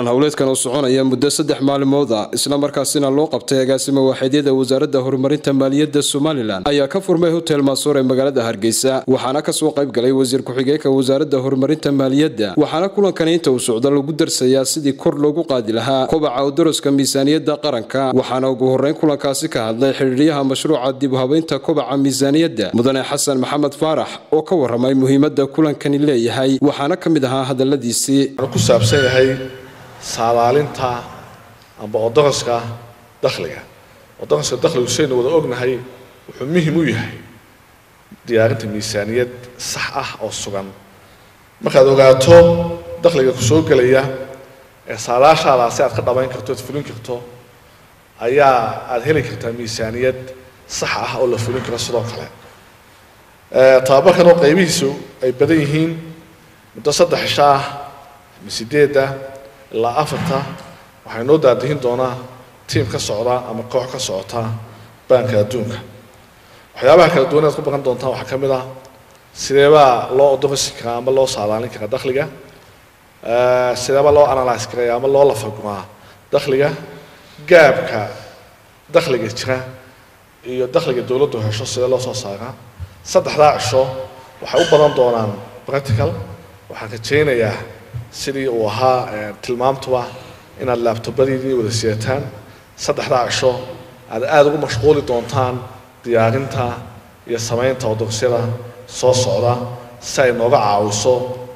kulan hawleedkan oo soconaya muddo 3 maalmood ah isla markaasina loo qabtay agaasimo waaxeedyada wasaaradda horumarinta maaliyadda Somaliland ayaa ka furmay hotel Mansour ee magaalada Hargeysa waxaana ka soo qayb galay wasiir ku-xigeenka wasaaradda horumarinta maaliyadda waxaana kulankan inta uu socdo lagu darsayaa sidii kor loogu qaadi lahaa kobaca daraska miisaaniyadda qaranka waxaana ugu horeyn kulankaasi ka hadlay xiriiriyaha mashruuca dib u habeynta kobaca miisaaniyadda mudane Xasan Maxamed Faarax oo ka waramay muhiimadda kulankan leeyahay waxaana kamid ahaa hadaladiisii ku saabsan yahay saadaalinta amba odoroska dakhliga dakhligu saynu wada ognahay wuxuu muhiim u yahay diyaarinta miisaaniyad sax ah oo sugan markaad ogaato dakhliga ku soo galaya ee saadaashaada si aad ka dhabayn karto fulin karto ayaa aad heli kartaa miisaaniyad sax ah oo la fulin karo sidoo kale tababarkan oo qaybihiisu ay badan yihiin muddo 3 cisho masideeda la afarta waxay noo daadihin doonaa team ka socda ama koox ka socota banka adduunka waxyaabaha kala duwan ee ku baran doontaa waxa kamid ah sideeba loo odorsi karaa ama loo saadaalin karaa dakhliga sideeba loo analyze karaa ama loo lafaguraa dakhliga gaabka dakhliga jira iyo dakhliga dawladdu hesho sida loo soo saaraa 3 cisho waxay u badan doonaan practical waxaan rajaynayaa sidii uu ahaa tilmaamtuba inaad laabtobadiidii wada siyataan 3 cisho aad ugu mashquuli doontaan diyaarinta iyo samaynta odorsiyada soo socda si ay nooga caawiso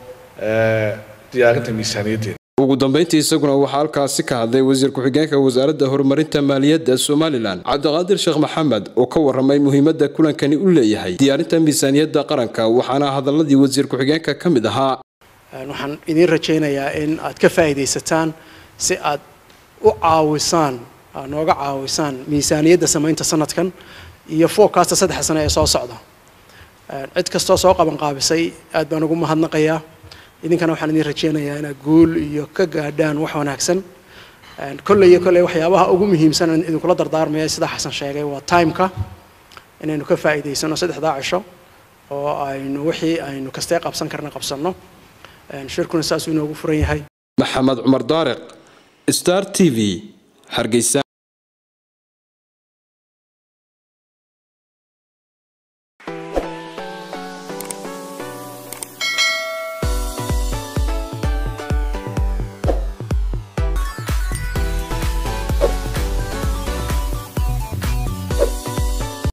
diyaarinta miisaaniyaddeena ugu dambeyntii isaguna waxa halkaasi ka hadlay wasiir ku-xigeenka wasaaradda horumarinta maaliyadda Somaliland Cabdiqaadir Sheekh Maxamed oo ka waramay muhiimadda kulankani u leeyahay diyaarinta miisaaniyadda qaranka waxaana hadaladii wasiir ku-xigeenka kamid ahaa waxaan idin rajaynayaa in aad ka faa'iideysataan si aad u caawisaan nooga caawisaan miisaaniyadda samaynta sanadkan iyo forecast 3 sano ee soo socda cid kastoo soo qaban qaabisay aad baan ugu mahadnaqayaa idinkana waxaan idin rajaynayaa inaad guul iyo ka gaadhaan wax wanaagsan kolley waxyaabaha ugu muhiimsan aan idin kula dardaarmaya sida Xasan sheegay waa time-ka inaynu ka faa'iideysano 3 cisho oo aynu wixii aynu kastee qabsan karna qabsano shirkuna saas inuu ugu furan yahay Maxamed Cumar Daariq Star TV Hargeysa